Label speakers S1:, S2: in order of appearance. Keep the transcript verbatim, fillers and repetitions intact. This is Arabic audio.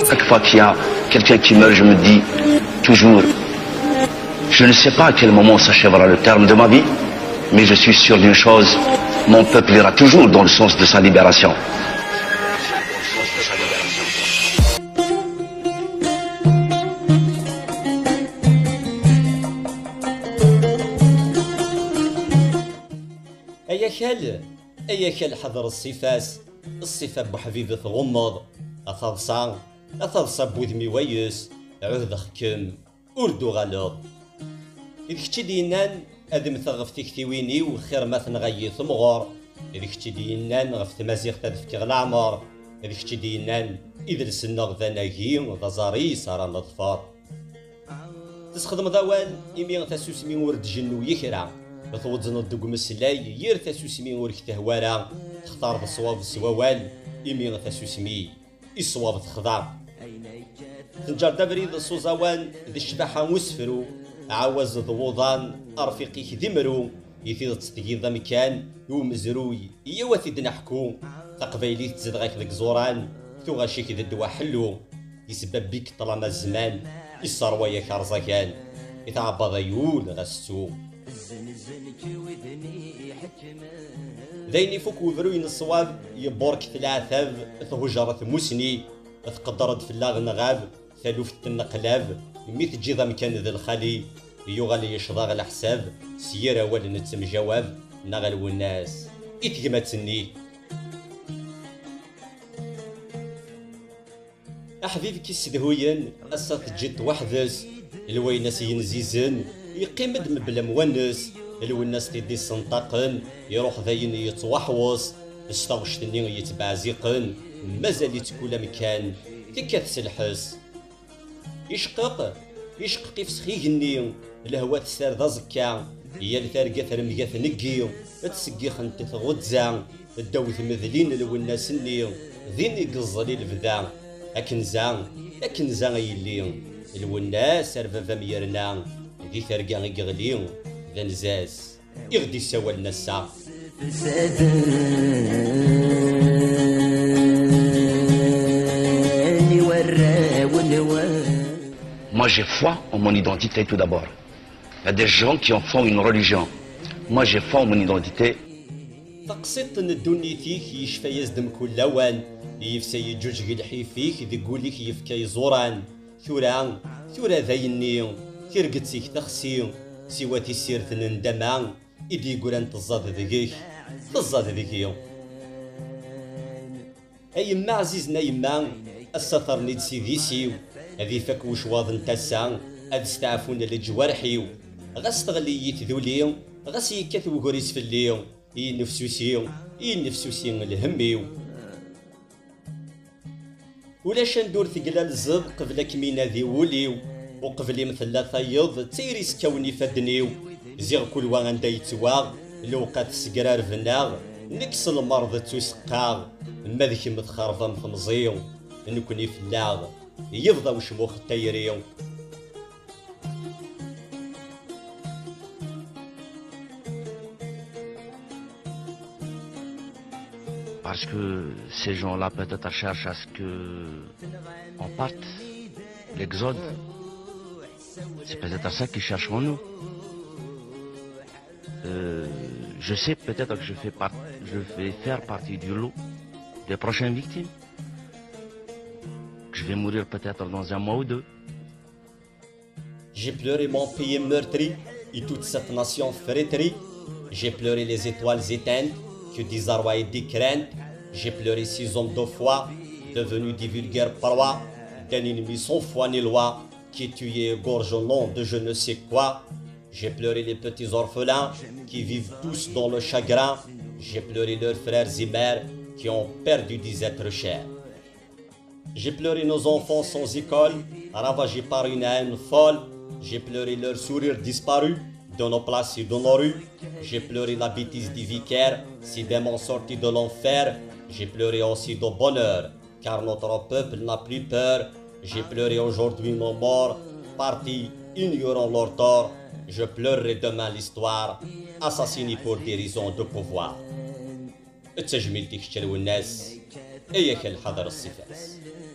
S1: chaque fois qu'il y a quelqu'un qui meurt, je me dis toujours, je ne sais pas à quel moment s'achèvera le terme de ma vie, mais je suis sûr d'une chose, mon peuple ira toujours dans le sens de sa libération.
S2: أيا كال أيا كال حضر الصفاس الصفة بحبيبة غمض أثاضصا أثاضصا بوذمي ويس عهد خكم أردو غلط إذ كتي دينان أدم ثغف تكتيويني وخير ما ثنغي ثمغور إذ كتي دينان غف تمازيغ تدفكي العمر إذ كتي دينان إذ لسنغ ذناكي غزاري صار نظفار تسخدم ضوان إمي تسوسمي ورد جنو يكرا بتوزن الدق مسلاي ير تسوسمي ورك تهوارا تختار بالصواب السووال إمي تسوسمي الصواب تخضع تنجر دبريد الصوزوان ذي الشباحة مسفرو عوز ضوضان أرفيقي ذمرو يثير تستقيض مكان ومزروي يوثي دنحكو تقبيلي تزيد غاك ذك زوران ثو غاشيك ذي الدوا حلو يسبب بيك طالما الزمان الصروية كارزاكان يتعبى ضيول غستو ذيني فوك وذروين الصواب يبورك ثلاثة ثهجرة موسني تقدرت في اللاغ نغاب ثالوفة النقلاب ميت جيضا مكان ذي الخالي يغالي يشضاغ الحساب سيارة ولا نتم جواب نغلو الناس إتقمتني أحبيبك السدهوين أسات جيت وحدس الويناس ينزيزن يقيمد مبلا مونس الوناس تيدي سنطاقن يروح ذاين يتوحوص استغشتني يتبازيقن مازال يتكولا مكان تكاثس الحس يشقق يشقق يفسخيغني الهوا تسار ذا زكا هي الثارقة ثرمقة ثنقي تسقي خنت تغدزا الدوث مذلين الوناس ني ذين يقزلي البدا أكنزا أكنزا يلي الوناس رفافا ميرنا ذي ثرقة يغلي ذا نزاز يغدي سوا النسا
S1: Moi j'ai foi en mon identité tout d'abord. Il y a des gens qui en font une religion. Moi j'ai foi en mon identité.
S2: تقسيط ندوني فيك يشفى يزدم كل لوان يفسى يجوج الحي فيك ذي قولك يفكى يزوران ثورا ثورا ذايني ترقتيك تخسي سواتي سيرت نندمان إدي يقولان تزاد ذيك تزاد ذيك أي ما عزيزنا يما السطر نيد سيدي سيو هذي فك وشواض نتسا هاد استعفونا لجوارحيو غاس تغلي يتذولي غاس يكاث وقريس في الليل إي نفسوسيو إي نفسوسي الهميو ولاش ندور ثقلال الزب قبل كمينا ذي وليو وقبلي مثل لا ثيض تيريس كوني فدنيو زيغ كل وان دايتوا لوقات سكرار فناغ نكس المرض تسقاغ ماذيك متخرضة مخمزيو نكوني فلاغ يفضى وشموخ التيريو
S1: Parce que ces gens-là peut-être cherchent à ce que on parte, l'exode. C'est peut-être à ça qu'ils cherchent en nous. Euh, je sais peut-être que je, fais part, je vais faire partie du lot des prochaines victimes. Je vais mourir peut-être dans un mois ou deux.
S2: J'ai pleuré mon pays meurtri et toute cette nation frétrie. J'ai pleuré les étoiles éteintes que désarroi et des craintes. J'ai pleuré six hommes de foi devenus des vulgaires proies d'un ennemi sans foi ni loi qui tuait et gorge au nom de je ne sais quoi. J'ai pleuré les petits orphelins qui vivent tous dans le chagrin. J'ai pleuré leurs frères et mères qui ont perdu des êtres chers. J'ai pleuré nos enfants sans école, ravagés par une haine folle. J'ai pleuré leurs sourires disparus de nos places et de nos rues. J'ai pleuré la bêtise des vicaires, ces démons sortis de l'enfer. J'ai pleuré aussi de bonheur, car notre peuple n'a plus peur. J'ai pleuré aujourd'hui nos morts, partis, ignorant leur tort. Je pleurerai demain l'histoire, assassinée pour des raisons de pouvoir. التجميل تيك الناس اياك الحذر الصفات